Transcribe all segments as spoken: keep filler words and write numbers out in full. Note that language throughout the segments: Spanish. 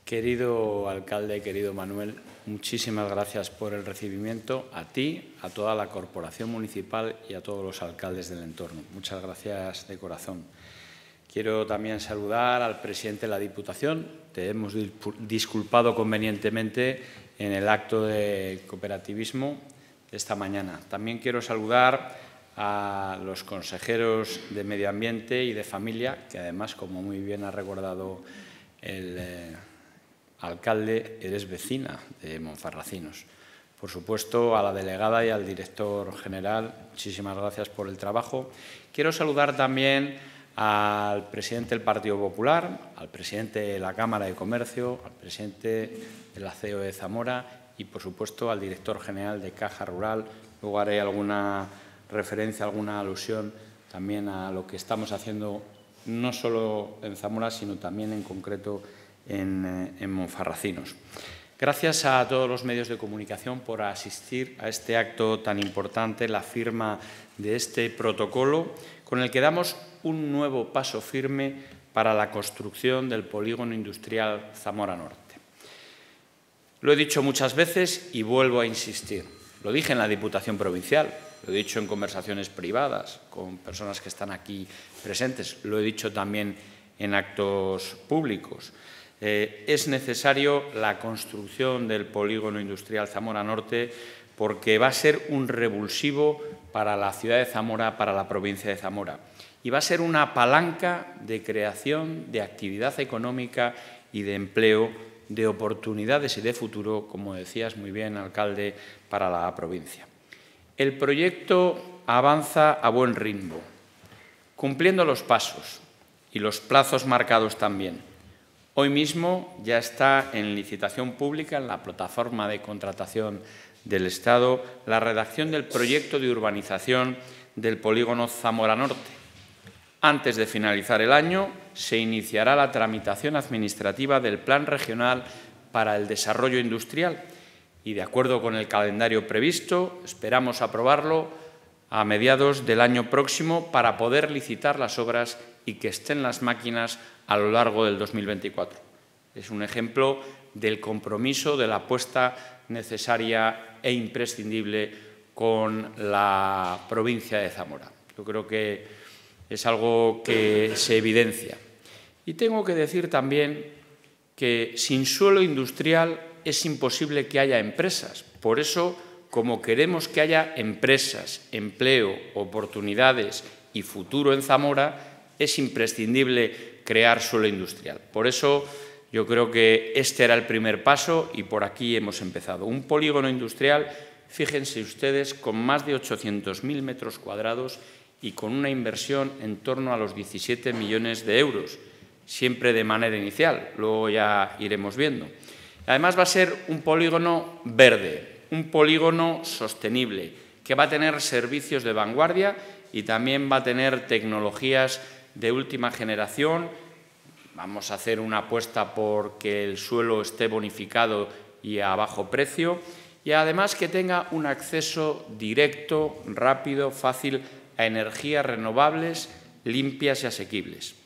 Querido alcalde, querido Manuel, muchísimas gracias por el recibimiento, a ti, a toda la corporación municipal y a todos los alcaldes del entorno. Muchas gracias de corazón. Quiero también saludar al presidente de la Diputación. Te hemos disculpado convenientemente en el acto de cooperativismo de esta mañana. También quiero saludar a los consejeros de Medio Ambiente y de Familia, que además, como muy bien ha recordado el eh, alcalde, eres vecina de Monfarracinos. Por supuesto, a la delegada y al director general, muchísimas gracias por el trabajo. Quiero saludar también al presidente del Partido Popular, al presidente de la Cámara de Comercio, al presidente de la C E O de Zamora y, por supuesto, al director general de Caja Rural. Luego haré alguna referencia, alguna alusión también a lo que estamos haciendo no solo en Zamora, sino también en concreto en, en Monfarracinos. Gracias a todos los medios de comunicación por asistir a este acto tan importante, la firma de este protocolo, con el que damos un nuevo paso firme para la construcción del polígono industrial Zamora Norte. Lo he dicho muchas veces y vuelvo a insistir. Lo dije en la Diputación Provincial, lo he dicho en conversaciones privadas con personas que están aquí presentes, lo he dicho también en actos públicos. Eh, es necesario la construcción del polígono industrial Zamora Norte porque va a ser un revulsivo para la ciudad de Zamora, para la provincia de Zamora. Y va a ser una palanca de creación, de actividad económica y de empleo, de oportunidades y de futuro, como decías muy bien, alcalde, para la provincia. El proyecto avanza a buen ritmo, cumpliendo los pasos y los plazos marcados también. Hoy mismo ya está en licitación pública, en la plataforma de contratación del Estado, la redacción del proyecto de urbanización del polígono Zamora Norte. Antes de finalizar el año, se iniciará la tramitación administrativa del Plan Regional para el Desarrollo Industrial y, de acuerdo con el calendario previsto, esperamos aprobarlo a mediados del año próximo para poder licitar las obras y que estén las máquinas a lo largo del dos mil veinticuatro. Es un ejemplo del compromiso, de la apuesta necesaria e imprescindible con la provincia de Zamora. Yo creo que es algo que se evidencia. Y tengo que decir también que sin suelo industrial es imposible que haya empresas. Por eso, como queremos que haya empresas, empleo, oportunidades y futuro en Zamora, es imprescindible crear suelo industrial. Por eso, yo creo que este era el primer paso y por aquí hemos empezado. Un polígono industrial, fíjense ustedes, con más de ochocientos mil metros cuadrados y con una inversión en torno a los diecisiete millones de euros, siempre de manera inicial, luego ya iremos viendo. Además va a ser un polígono verde, un polígono sostenible, que va a tener servicios de vanguardia y también va a tener tecnologías de última generación. Vamos a hacer una apuesta por que el suelo esté bonificado y a bajo precio y además que tenga un acceso directo, rápido, fácil a energías renovables, limpias y asequibles.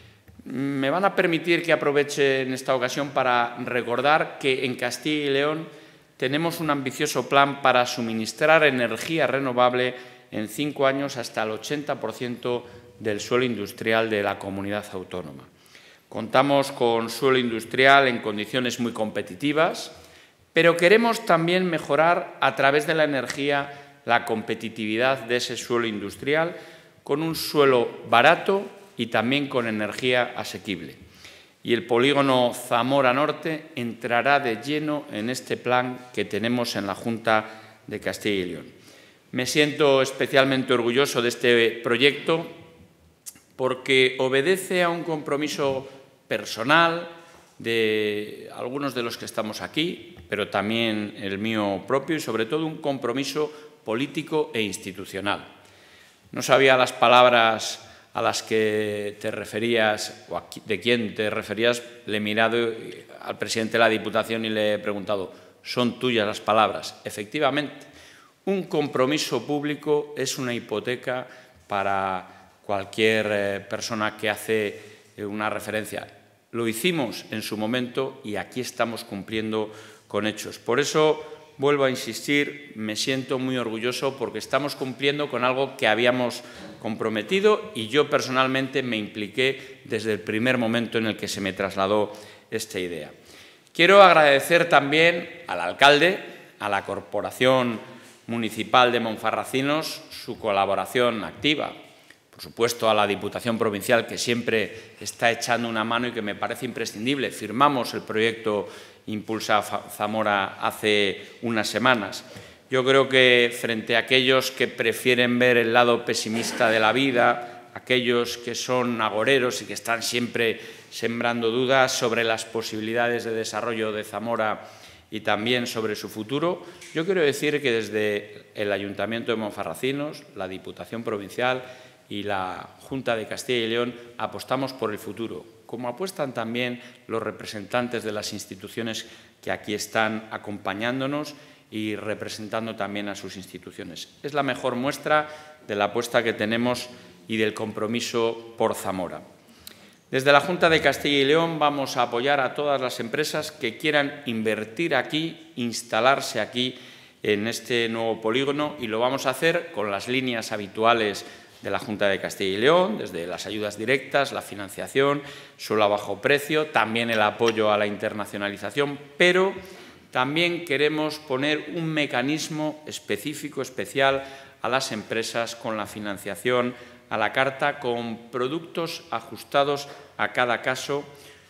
Me van a permitir que aproveche en esta ocasión para recordar que en Castilla y León tenemos un ambicioso plan para suministrar energía renovable en cinco años hasta el ochenta por ciento del suelo industrial de la comunidad autónoma. Contamos con suelo industrial en condiciones muy competitivas, pero queremos también mejorar a través de la energía la competitividad de ese suelo industrial con un suelo barato y también con energía asequible. Y el polígono Zamora Norte entrará de lleno en este plan que tenemos en la Junta de Castilla y León. Me siento especialmente orgulloso de este proyecto porque obedece a un compromiso personal de algunos de los que estamos aquí, pero también el mío propio y sobre todo un compromiso político e institucional. No sabía las palabras a las que te referías o de quién te referías, le he mirado al presidente de la Diputación y le he preguntado, ¿son tuyas las palabras? Efectivamente, un compromiso público es una hipoteca para cualquier persona que hace una referencia. Lo hicimos en su momento y aquí estamos cumpliendo con hechos. Por eso, vuelvo a insistir, me siento muy orgulloso porque estamos cumpliendo con algo que habíamos comprometido y yo personalmente me impliqué desde el primer momento en el que se me trasladó esta idea. Quiero agradecer también al alcalde, a la Corporación Municipal de Monfarracinos, su colaboración activa. Por supuesto, a la Diputación Provincial, que siempre está echando una mano y que me parece imprescindible. Firmamos el proyecto Impulsa Zamora hace unas semanas. Yo creo que frente a aquellos que prefieren ver el lado pesimista de la vida, aquellos que son agoreros y que están siempre sembrando dudas sobre las posibilidades de desarrollo de Zamora y también sobre su futuro, yo quiero decir que desde el Ayuntamiento de Monfarracinos, la Diputación Provincial y la Junta de Castilla y León apostamos por el futuro, como apuestan también los representantes de las instituciones que aquí están acompañándonos y representando también a sus instituciones. Es la mejor muestra de la apuesta que tenemos y del compromiso por Zamora. Desde la Junta de Castilla y León vamos a apoyar a todas las empresas que quieran invertir aquí, instalarse aquí en este nuevo polígono y lo vamos a hacer con las líneas habituales de la Junta de Castilla y León, desde las ayudas directas, la financiación, suelo a bajo precio, también el apoyo a la internacionalización, pero también queremos poner un mecanismo específico, especial a las empresas con la financiación a la carta, con productos ajustados a cada caso,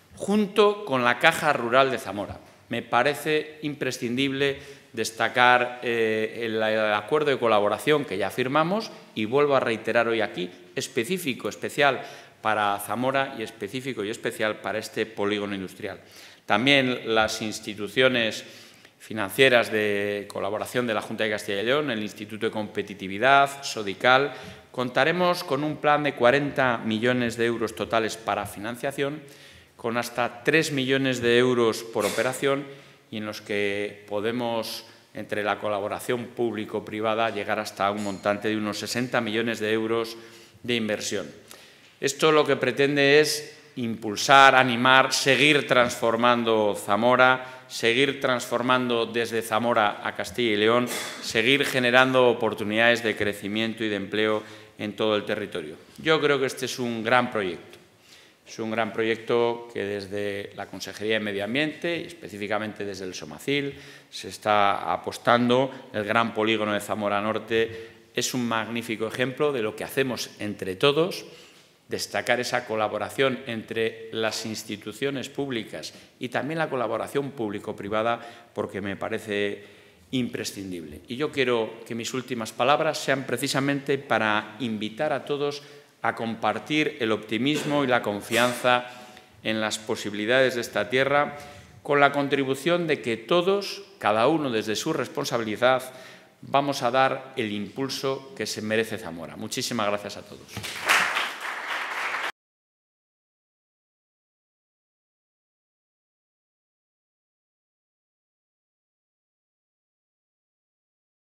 junto con la Caja Rural de Zamora. Me parece imprescindible destacar eh, el, el acuerdo de colaboración que ya firmamos y vuelvo a reiterar hoy aquí, específico, especial para Zamora y específico y especial para este polígono industrial. También las instituciones financieras de colaboración de la Junta de Castilla y León, el Instituto de Competitividad, Sodical, contaremos con un plan de cuarenta millones de euros totales para financiación, con hasta tres millones de euros por operación y en los que podemos, entre la colaboración público-privada, llegar hasta un montante de unos sesenta millones de euros de inversión. Esto lo que pretende es impulsar, animar, seguir transformando Zamora, seguir transformando desde Zamora a Castilla y León, seguir generando oportunidades de crecimiento y de empleo en todo el territorio. Yo creo que este es un gran proyecto. Es un gran proyecto que desde la Consejería de Medio Ambiente y específicamente desde el Somacil se está apostando. El gran polígono de Zamora Norte es un magnífico ejemplo de lo que hacemos entre todos, destacar esa colaboración entre las instituciones públicas y también la colaboración público-privada porque me parece imprescindible. Y yo quiero que mis últimas palabras sean precisamente para invitar a todos a compartir el optimismo y la confianza en las posibilidades de esta tierra con la contribución de que todos, cada uno desde su responsabilidad, vamos a dar el impulso que se merece Zamora. Muchísimas gracias a todos.